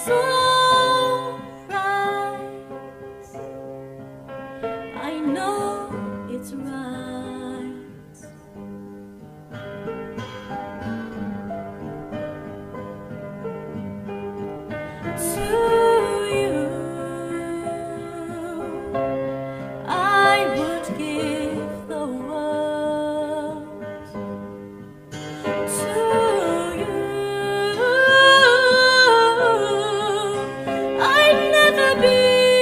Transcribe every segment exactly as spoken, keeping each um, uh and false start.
it's alright. I know it's right. To you, I would give the world. To you, I'd never be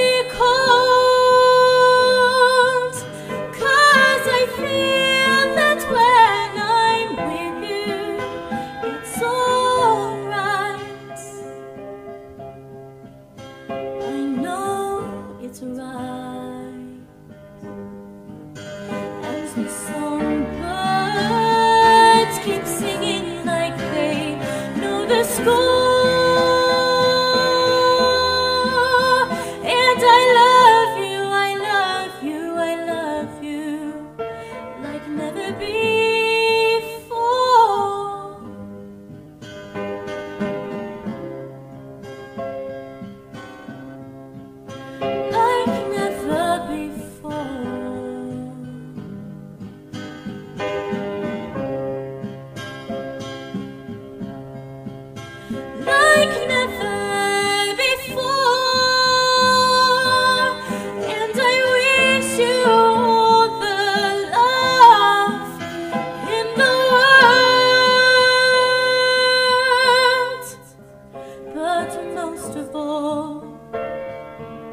cold, 'cause I feel that when I'm with you, it's alright. I know it's right. As the sun